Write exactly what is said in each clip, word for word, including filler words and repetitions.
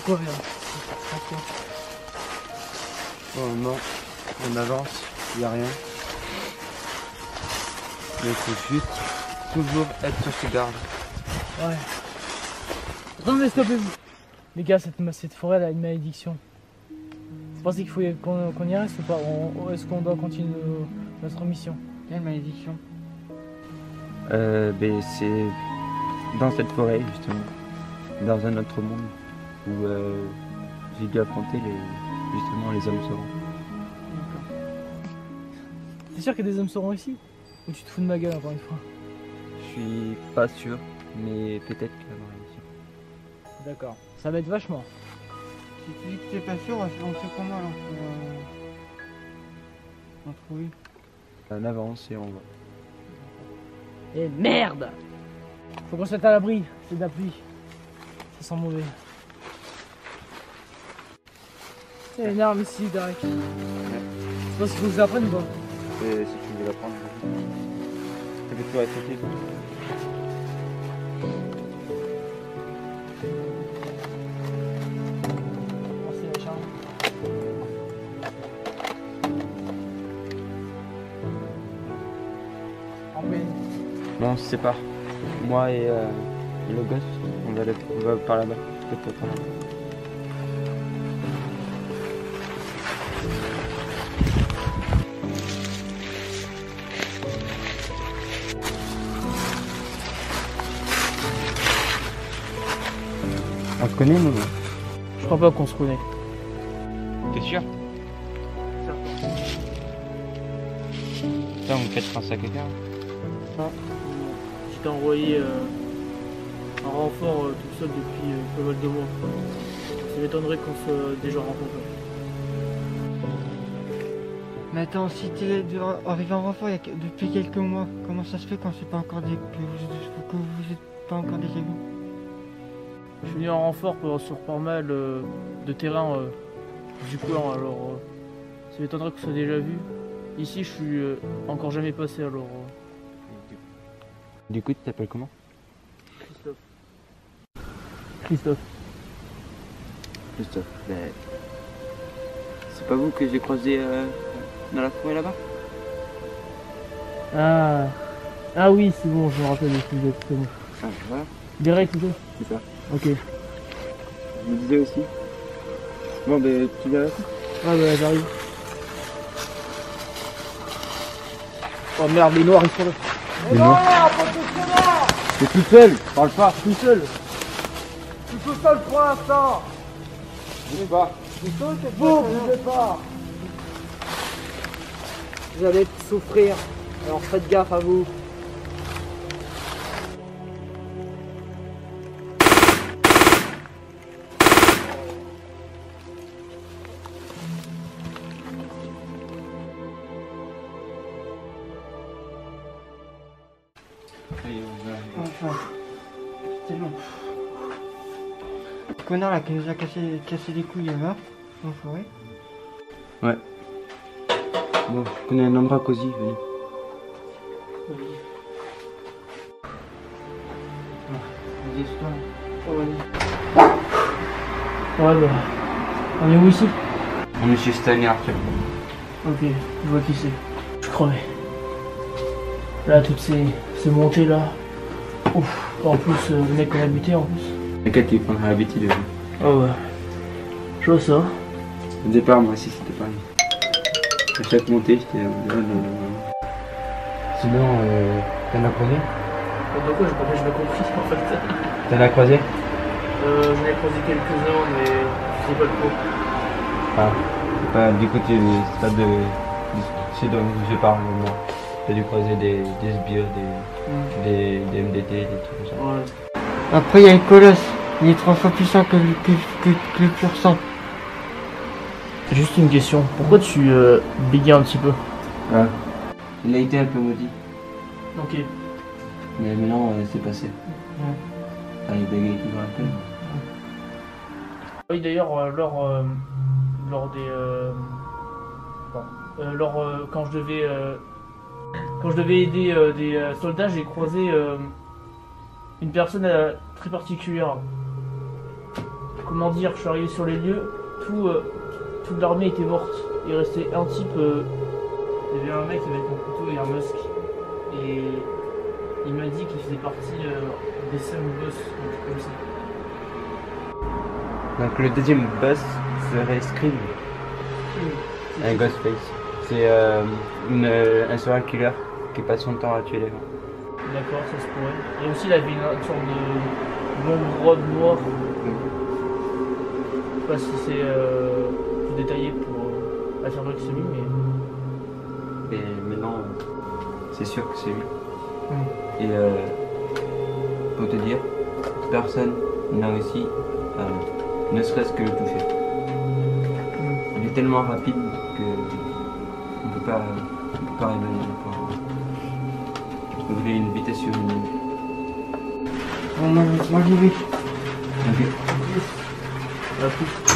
quoi, Véran? Oh non, on avance, il n'y a rien. Mais il faut juste toujours être sur ses gardes. Ouais. Attendez, stoppez-vous. Les gars, cette, cette forêt elle a une malédiction. Vous pensez qu'il faut y- qu'on qu'on y reste ou pas? On- Est-ce qu'on doit continuer nos- notre mission? Quelle malédiction? Euh, ben c'est dans cette forêt justement, dans un autre monde où euh, j'ai dû affronter les, justement les hommes saurons. T'es sûr qu'il y a des hommes saurons ici? Ou tu te fous de ma gueule encore une fois? Je suis pas sûr, mais peut-être qu'il y en aura ici. D'accord. Ça va être vachement. Si tu dis que t'es pas sûr, on fait comment alors pour euh, en trouver? On avance et on va. Et merde! Faut qu'on se mette à l'abri, c'est de la pluie. Ça sent mauvais. Il y a une arme ici, Derek. Ouais. Tu penses qu'il faut que je la prenne ou pas? Et si tu veux la prendre, ça peut toujours être utile. Merci, Richard. En paix. Bon, on se sépare. Moi et, euh, et le gosse, on va, aller- on va par là-bas. Peut-être par là-bas. On se connaît, nous? Je crois pas qu'on se connaît. T'es sûr? Putain, vous me faites penser à quelqu'un? Non. Je t'ai envoyé euh, un renfort euh, tout seul depuis euh, pas mal de mois. Ça m'étonnerait qu'on soit déjà rencontrés. Mais attends, si t'es de- arrivé en renfort il y a que- depuis quelques mois, comment ça se fait qu'on s'est pas encore des... que vous, que vous êtes pas encore déjà vus? Je suis venu en renfort pour, sur pas mal euh, de terrain euh, du coin, alors euh, ça m'étonnerait qu'on soit déjà vu. Ici, je suis euh, encore jamais passé, alors. euh, Du coup, tu t'appelles comment? Christophe. Christophe. Christophe. Ben, c'est pas vous que j'ai croisé euh, dans la forêt là-bas? Ah. Ah oui, c'est bon, je me rappelle le sujet, c'est bon. Ah, voilà, Derek, c'est ça? c'est ça. Ok. Je me disais aussi. Bon, ben, tu viens là? Ah bah j'arrive. Oh merde, les noirs ils sont là. Les noirs? T'es tout seul, parle pas. Tout seul. Je suis tout seul pour l'instant. Je sais pas. Vous, bougez pas. Vous allez souffrir, alors faites gaffe à vous. Enfin, c'est long. Le connard là qui nous a cassé, cassé les couilles là-bas, en forêt. Ouais. Bon, je connais un endroit cosy, venez. Dis-toi. Oh, vas-y. Ouais bah. On est où ici? On est chez Stanley Arthur. Ok, je vois qui c'est. Je crevais. Là, toutes ces, ces montées là. Ouf. En plus, euh, le mec qu'on a buté en plus. T'inquiète, il prendra l'habitude. Ah ouais. Je vois ça. Au départ, moi aussi, c'était pareil. À chaque montée, j'étais en mode, euh, sinon, euh, t'en as croisé? De quoi j'ai pas j'ai pas compris en fait. T'en as croisé? Euh, j'en ai croisé quelques-uns, mais je sais pas trop. Ah, c'est pas, du coup, tu, c'est pas de, de c'est dont je parle, moi. T'as dû croiser des, des sbires, des, des, des M D T, des trucs comme ça. Ouais. Après, il y a le colosse. Il est trois fois plus puissant que, le- que, que, que le pur sang. Juste une question. Pourquoi tu euh, bégayes un petit peu? Ah, il a été un peu maudit, Ok. mais maintenant, euh, c'est passé. Ouais. Enfin, il bégaye toujours un peu. Oui, d'ailleurs, euh, lors, euh, lors des. Euh, bon, euh, lors, euh, quand je devais. Euh, quand je devais aider euh, des euh, soldats, j'ai croisé euh, une personne euh, très particulière. comment dire, je suis arrivé sur les lieux, tout, euh, toute l'armée était morte. Il restait un type, euh, il y avait un mec avec un couteau et un masque. Et il m'a dit qu'il faisait partie euh, des cinq boss, un truc comme ça. Donc le deuxième boss serait Scream, Hmm. un Ghostface. C'est euh, une, un serial killer qui passe son temps à tuer les gens. D'accord, ça se pourrait. Et aussi, il avait une, une sorte de longue robe noire. Je sais pas si c'est euh, plus détaillé pour euh, affirmer que c'est lui, mais. Et maintenant, euh, c'est sûr que c'est lui. Hmm. Et euh, pour te dire, personne n'a réussi à ne serait-ce que le toucher. Hmm. Il est tellement rapide que on peut pas, on peut pas arriver à le point. Il a une vitesse surhumaine. Bon, moi, moi j'y vais. Ok. À plus.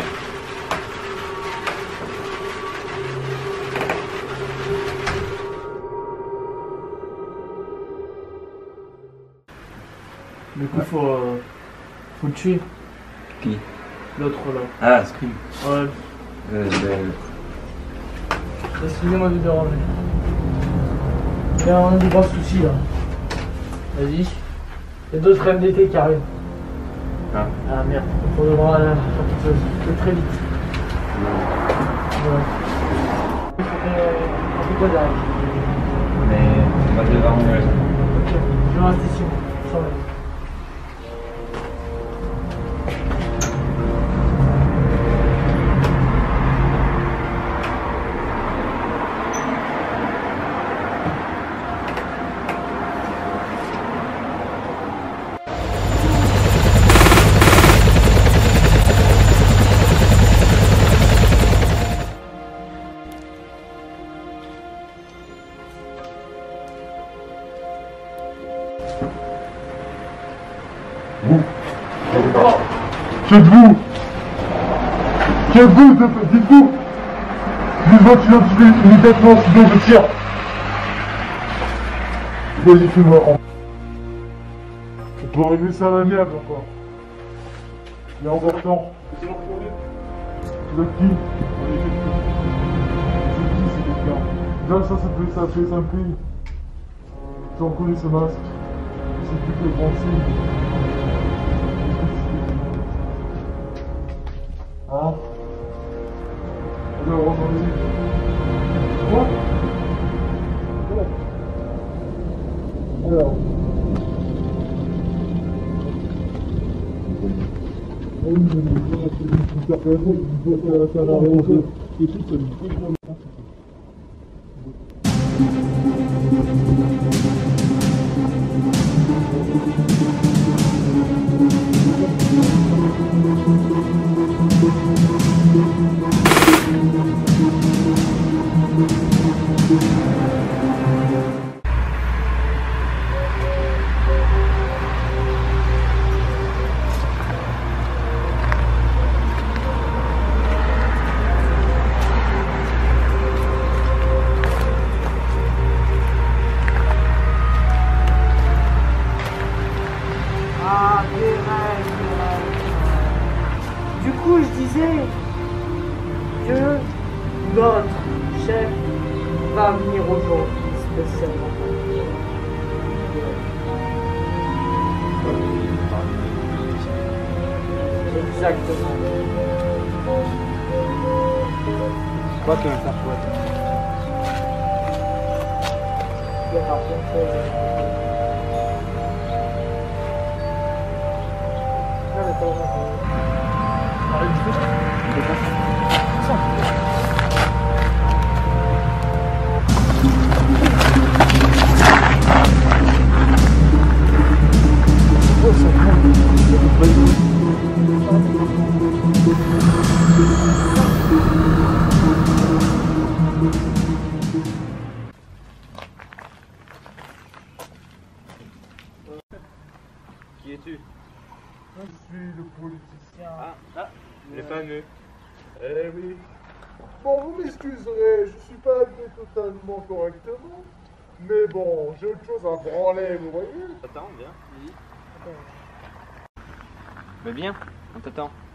Du coup, faut, euh, faut le tuer, Qui? l'autre là. Ah, Scream. Ouais, Euh, ben, excusez-moi de déranger. Il y a un gros souci là. Vas-y. Il y a d'autres M D T qui arrivent. Ah. Ah merde, il faudra euh, faire quelque chose. C'est très vite. Ouais. Euh, on fait quoi derrière? mais on va devoir en aller. Ok, je reste ici. Sans aller. Vous Qui êtes-vous Qui êtes-vous Dites-vous Dites votre identité immédiatement, sinon je tire. Vas-y, fais-moi. On peut régler ça à l'amiable encore. Il y a encore temps. Vous êtes qui Vous êtes qui, c'est quelqu'un? Là, ça, ça fait, ça fait cinq pays. Tu en connais ce masque. C'est plus que le grand signe. Hein? Alors, attendez. Quoi? Alors. Ah, des rêves, des rêves. Du coup, je disais que notre chef va venir aujourd'hui spécialement. Exactement. Quoi qu'il va faire quoi? Il y aura plein de choses. Ah, mais pas vraiment. Arrête du coup. Qui es-tu? Je suis le politicien. Ah, ah, le fameux. Eh oui. Bon, vous m'excuserez, je suis pas habillé totalement correctement. Mais bon, j'ai autre chose à branler, vous voyez? Attends, viens. Mais bien, on t'attend.